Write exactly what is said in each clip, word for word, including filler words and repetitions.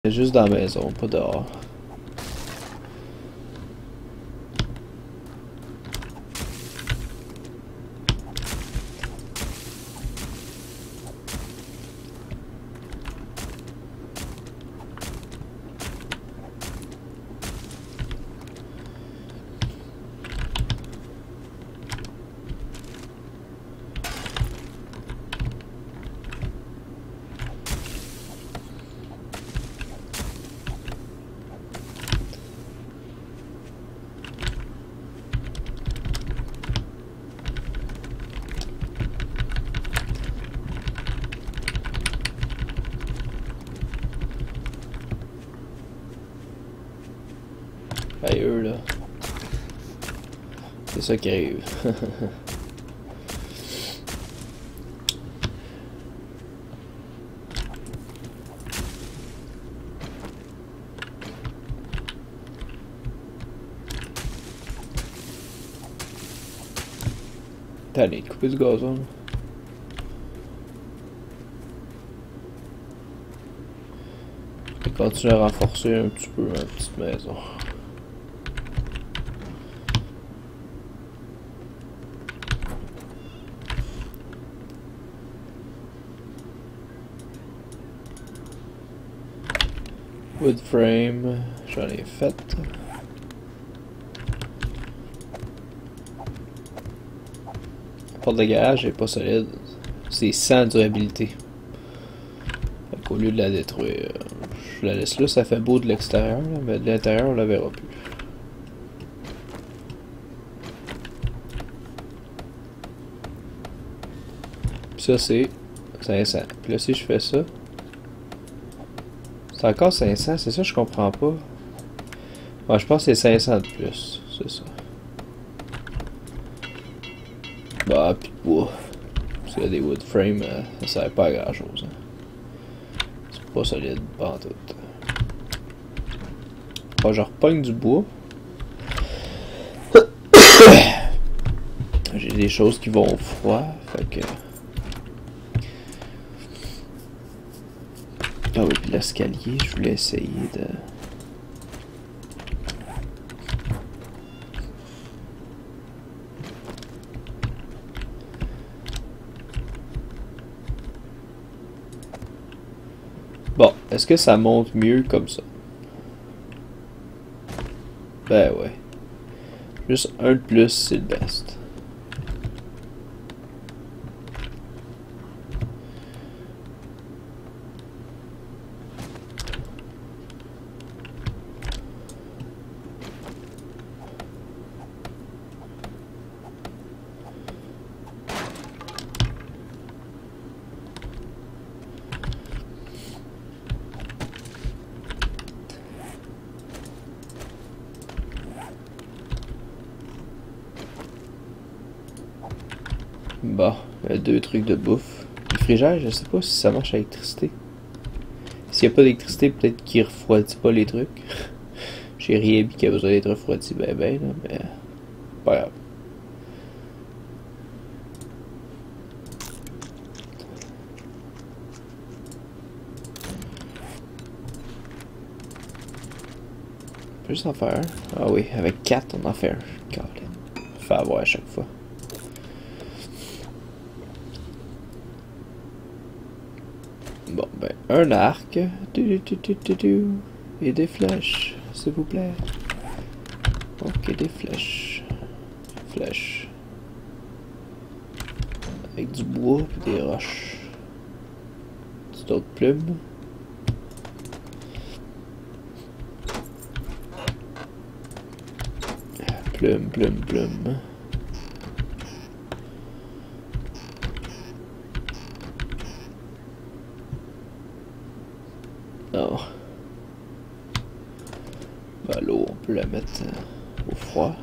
Juste dans la maison, pas dehors. Hey, eux là. C'est ça qui arrive. T'as allé couper du gazon. Je vais continuer à renforcer un petit peu ma petite maison. Wood frame, j'en ai fait. La porte de garage est pas solide. C'est sans durabilité. Fait qu'au lieu de la détruire, je la laisse là, ça fait beau de l'extérieur, mais de l'intérieur on la verra plus. Puis ça c'est cinq cents. Puis là si je fais ça, c'est encore cinq cents, c'est ça je comprends pas. Ouais, je pense que c'est cinq cents de plus, c'est ça. Bah, pis de bois. Parce qu'il y a des wood frames, euh, ça sert pas à grand chose. Hein. C'est pas solide, pas en tout. Bon, je repogne du bois. J'ai des choses qui vont au froid, fait que. Ah oui, puis l'escalier, je voulais essayer de... Bon, est-ce que ça monte mieux comme ça? Ben ouais. Juste un de plus, c'est le best. Bon, il y a deux trucs de bouffe. Le frigère, je sais pas si ça marche à l'électricité. S'il n'y a pas d'électricité, peut-être qu'il refroidit pas les trucs. J'ai rien vu qu'il y a besoin d'être refroidi, ben ben, là, mais... pas grave. On peut juste en faire un. Ah oui, avec quatre, on en fait un. On fait avoir à chaque fois. Bon, ben, un arc. Du, du, du, du, du, et des flèches, s'il vous plaît. Ok, des flèches. Flèches. Avec du bois et des roches. D'autres plumes. Plume, plume, plume. Non. Ben, l'eau, on peut la mettre au froid.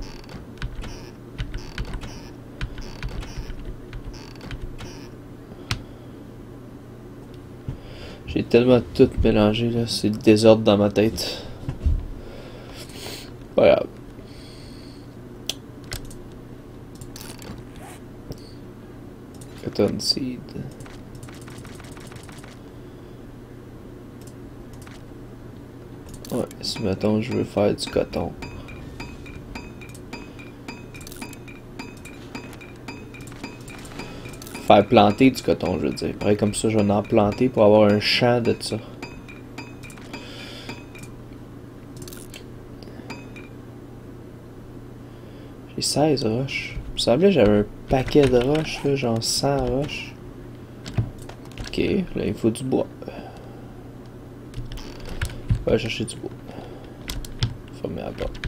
J'ai tellement tout mélangé là, c'est le désordre dans ma tête. Pas grave. Cottonseed. Ouais, si mettons je veux faire du coton. Faire planter du coton, je veux dire. Pareil comme ça, je vais en planter pour avoir un champ de ça. J'ai seize roches. Il me semblait que j'avais un paquet de roches, là, genre cent roches. Ok, là il faut du bois. On va chercher du bois. Fermer la porte.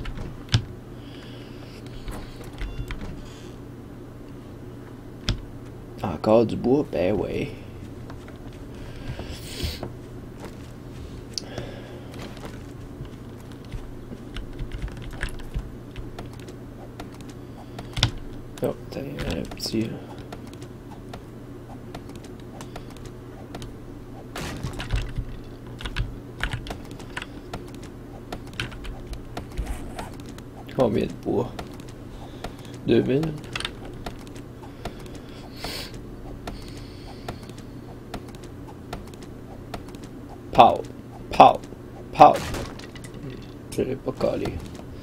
Encore du bois? Ben ouais. Oh, t'as un petit là. Combien de bois? deux mille? Pow! Pow! Pow! Je l'ai pas collé.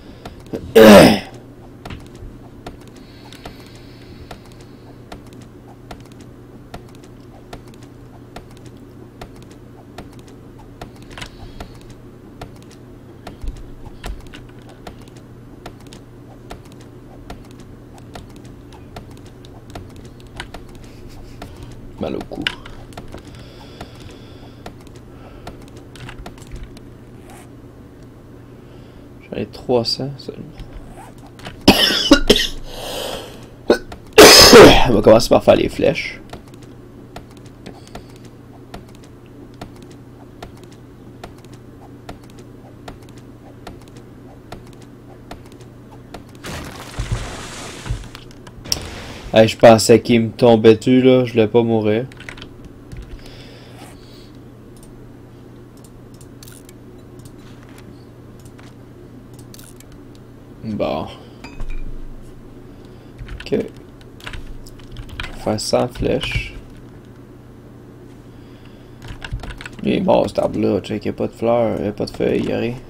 Mal au cou. J'en ai trois cents seulement. On va commencer par faire les flèches. Hey, je pensais qu'il me tombait dessus là, je voulais pas mourir. Bon. Ok. Je vais faire cent flèches. Il est mort cet arbre là, check, il n'y a pas de fleurs, il n'y a pas de feuilles, il n'y a rien.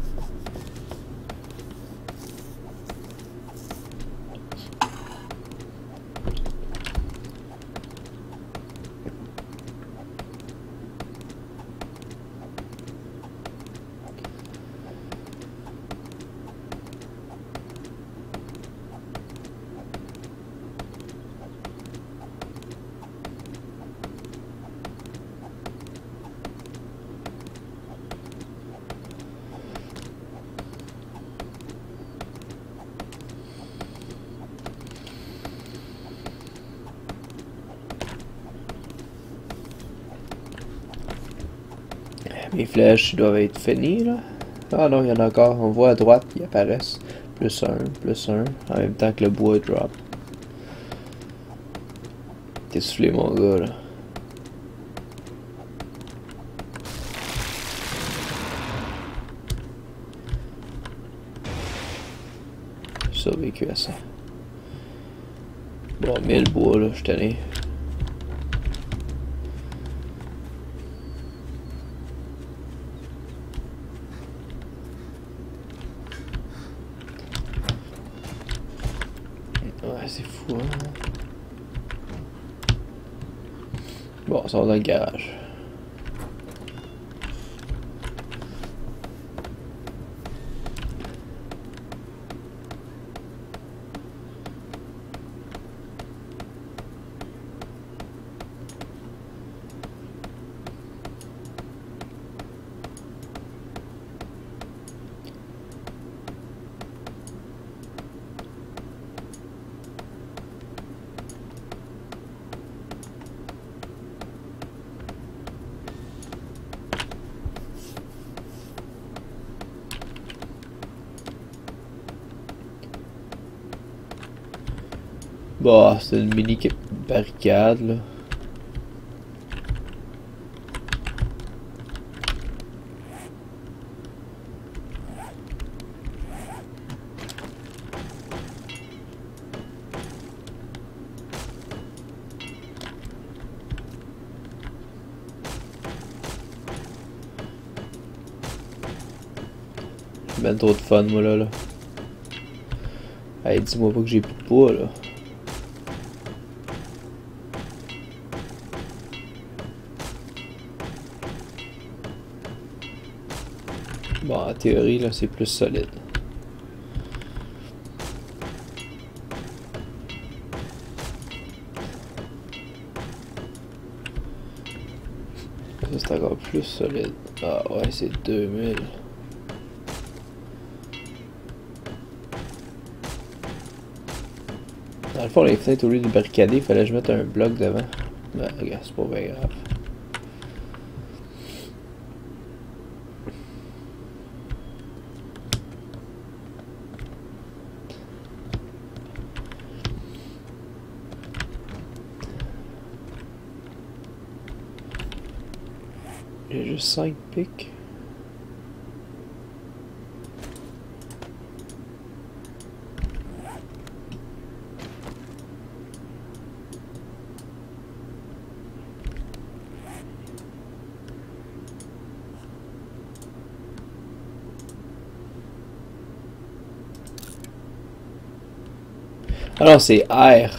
Mes flèches doivent être finies là. Ah non, il y en a encore. On voit à droite, ils apparaissent. Plus un, plus un. En même temps que le bois drop. T'es soufflé mon gars là. J'ai survécu à ça. Bon, mille bois là, je tenais. Ouais, c'est fou, hein? Bon, ça va dans le garage. Bon, c'est une mini barricade là. Ben trop de fun, moi, là, là. Hey, dis-moi pas que j'ai plus de poids, là. Bon, en théorie, là, c'est plus solide. Ça, c'est encore plus solide. Ah ouais, c'est deux mille. Dans le fond, les fenêtres, au lieu de barricader, il fallait que je mette un bloc devant. Ben, regarde, c'est pas bien grave. J'ai juste cinq pics. Alors c'est R.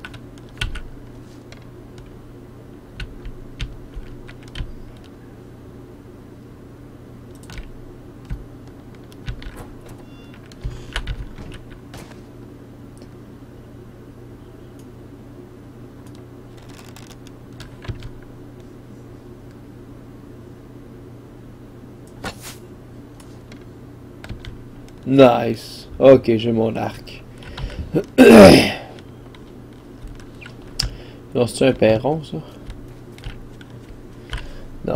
Nice. Ok, j'ai mon arc. Non, c'est un perron, ça? Non.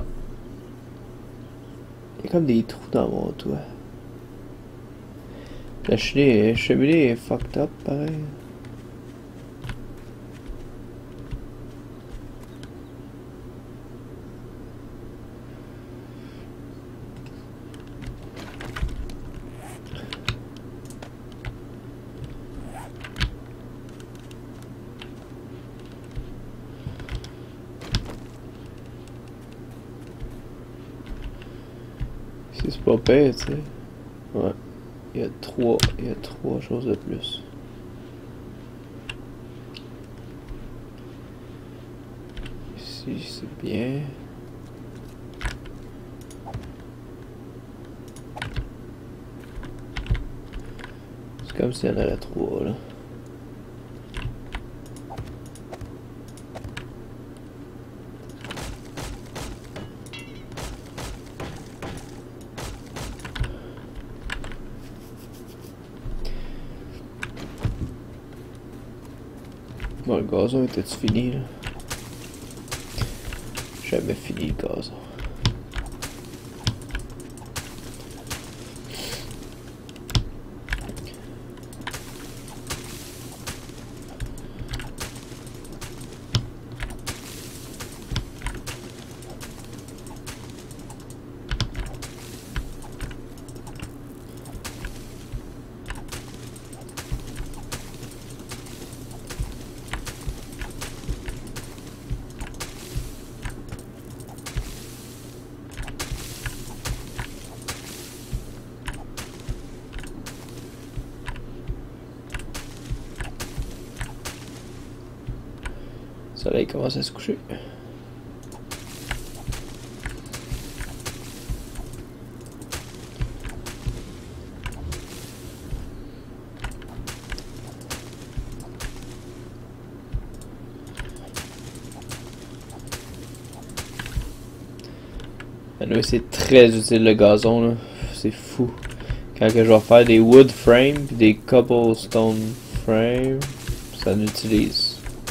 Il y a comme des trous dans mon toit. La cheminée, la cheminée est fucked up, pareil. C'est pas pire, tu sais. Ouais. Il y a trois, il y a trois choses de plus. Ici, c'est bien. C'est comme s'il y en avait trois, là. Bon, le gazon était-tu fini, là? Jamais fini, le gazon. Le soleil commence à se coucher. Anyway, c'est très utile le gazon, là. C'est fou. Quand que je vais faire des wood frames puis des cobblestone frames, ça l'utilise.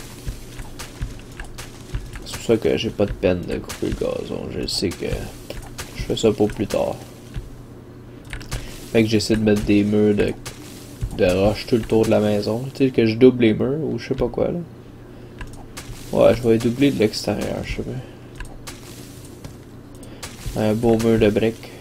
C'est pour ça que j'ai pas de peine de couper le gazon. Je sais que je fais ça pour plus tard. Fait que j'essaie de mettre des murs de, de roche tout le tour de la maison. Tu sais, que je double les murs ou je sais pas quoi là. Ouais, je vais doubler de l'extérieur, je sais pas. Un beau mur de briques.